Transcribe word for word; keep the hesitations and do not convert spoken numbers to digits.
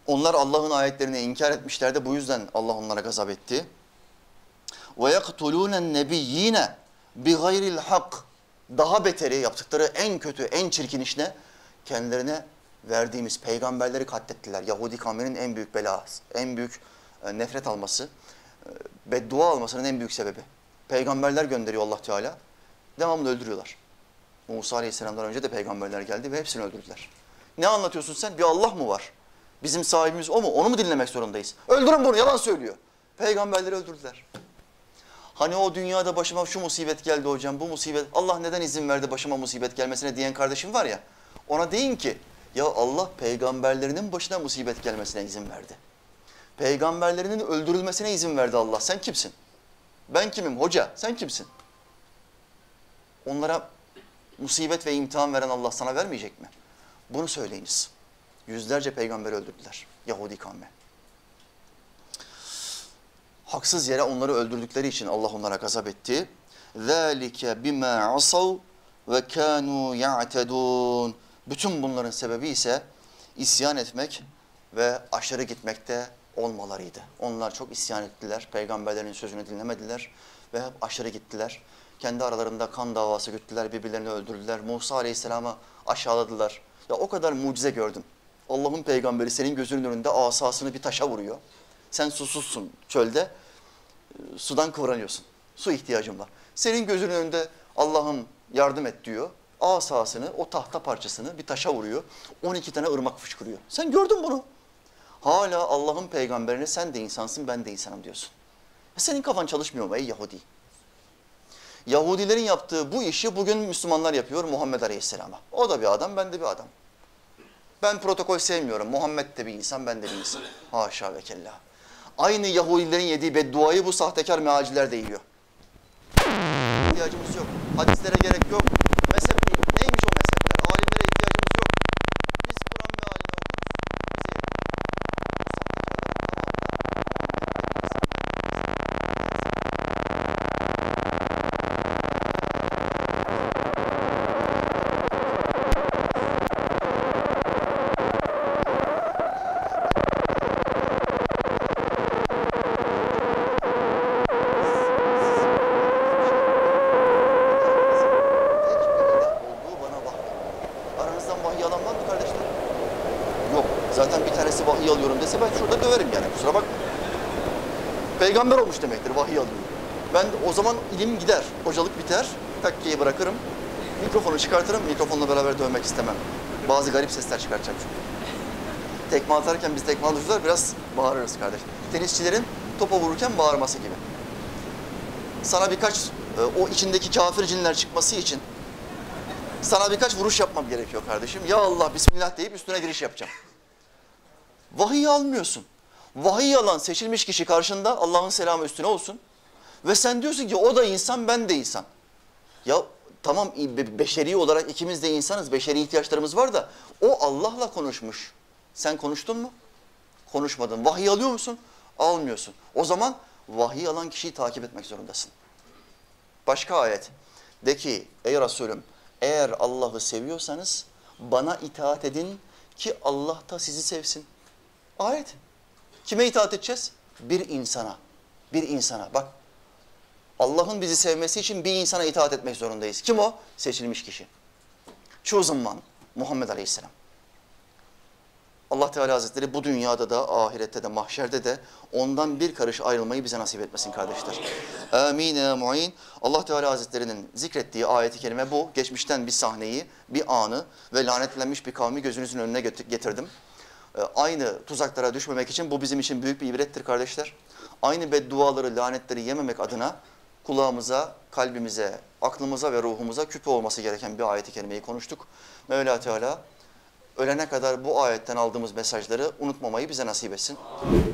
Onlar Allah'ın ayetlerini inkar etmişlerdi. Bu yüzden Allah onlara gazap etti. وَيَقْتُلُونَ النَّبِيِّينَ بِغَيْرِ الْحَقِّ Daha beteri, yaptıkları en kötü, en çirkin iş ne? Kendilerine verdiğimiz peygamberleri katlettiler. Yahudi kavminin en büyük belası, en büyük nefret alması, beddua almasının en büyük sebebi. Peygamberler gönderiyor Allah Teala, devamlı öldürüyorlar. Musa Aleyhisselam'dan önce de peygamberler geldi ve hepsini öldürdüler. Ne anlatıyorsun sen? Bir Allah mı var? Bizim sahibimiz o mu? Onu mu dinlemek zorundayız? Öldürün bunu, yalan söylüyor. Peygamberleri öldürdüler. Hani o dünyada başıma şu musibet geldi hocam, bu musibet, Allah neden izin verdi başıma musibet gelmesine diyen kardeşim var ya, ona deyin ki, ya Allah peygamberlerinin başına musibet gelmesine izin verdi. Peygamberlerinin öldürülmesine izin verdi Allah. Sen kimsin? Ben kimim? Hoca, sen kimsin? Onlara musibet ve imtihan veren Allah sana vermeyecek mi? Bunu söyleyiniz. Yüzlerce peygamberi öldürdüler Yahudi kavmi. Haksız yere onları öldürdükleri için Allah onlara gazap etti. ذَٰلِكَ بِمَا عَصَوْا وَكَانُوا يَعْتَدُونَ Bütün bunların sebebi ise isyan etmek ve aşırı gitmekte olmalarıydı. Onlar çok isyan ettiler, peygamberlerin sözünü dinlemediler ve hep aşırı gittiler. Kendi aralarında kan davası güttüler, birbirlerini öldürdüler. Musa Aleyhisselam'ı aşağıladılar. Ya o kadar mucize gördüm. Allah'ın peygamberi senin gözünün önünde asasını bir taşa vuruyor. Sen susuzsun çölde, sudan kıvranıyorsun. Su ihtiyacın var. Senin gözünün önünde Allah'ım yardım et diyor. Asasını, o tahta parçasını bir taşa vuruyor. on iki tane ırmak fışkırıyor. Sen gördün bunu. Hala Allah'ın peygamberine sen de insansın, ben de insanım diyorsun. Ya senin kafan çalışmıyor mu ey Yahudi? Yahudilerin yaptığı bu işi bugün Müslümanlar yapıyor Muhammed Aleyhisselam'a. O da bir adam, ben de bir adam. Ben protokol sevmiyorum. Muhammed de bir insan, ben de bir insan. Haşa ve kella. Aynı Yahudilerin yediği bedduayı bu sahtekar mealciler de yiyor. İhtiyacımız yok. Hadislere gerek yok. Mezhep neymiş o mezhepler? Alimlere ihtiyacımız yok. Biz Kur'an mealini vahiy alıyorum dese ben şurada döverim yani, kusura bakma. Peygamber olmuş demektir vahiy alıyor. Ben o zaman ilim gider, hocalık biter, takkiyi bırakırım, mikrofonu çıkartırım, mikrofonla beraber dövmek istemem. Bazı garip sesler çıkartacağım çünkü. Tekme atarken biz tekme alırızlar, biraz bağırırız kardeş. Tenisçilerin topa vururken bağırması gibi. Sana birkaç, o içindeki kafir cinler çıkması için sana birkaç vuruş yapmam gerekiyor kardeşim. Ya Allah, Bismillah deyip üstüne giriş yapacağım. Vahiy almıyorsun. Vahiy alan seçilmiş kişi karşında, Allah'ın selamı üstüne olsun. Ve sen diyorsun ki o da insan, ben de insan. Ya tamam, beşeri olarak ikimiz de insanız, beşeri ihtiyaçlarımız var da o Allah'la konuşmuş. Sen konuştun mu? Konuşmadın. Vahiy alıyor musun? Almıyorsun. O zaman vahiy alan kişiyi takip etmek zorundasın. Başka ayet. De ki ey Resulüm, eğer Allah'ı seviyorsanız bana itaat edin ki Allah da sizi sevsin. Ayet. Kime itaat edeceğiz? Bir insana. Bir insana. Bak, Allah'ın bizi sevmesi için bir insana itaat etmek zorundayız. Kim o? Seçilmiş kişi. Chosen one, Muhammed Aleyhisselam. Allah Teala Hazretleri bu dünyada da, ahirette de, mahşerde de ondan bir karış ayrılmayı bize nasip etmesin kardeşler. Amin ya mu'in. Allah Teala Hazretleri'nin zikrettiği ayeti kerime bu. Geçmişten bir sahneyi, bir anı ve lanetlenmiş bir kavmi gözünüzün önüne getirdim. Aynı tuzaklara düşmemek için bu bizim için büyük bir ibrettir kardeşler. Aynı bedduaları, lanetleri yememek adına kulağımıza, kalbimize, aklımıza ve ruhumuza küpe olması gereken bir ayet-i kerimeyi konuştuk. Mevla Teala ölene kadar bu ayetten aldığımız mesajları unutmamayı bize nasip etsin.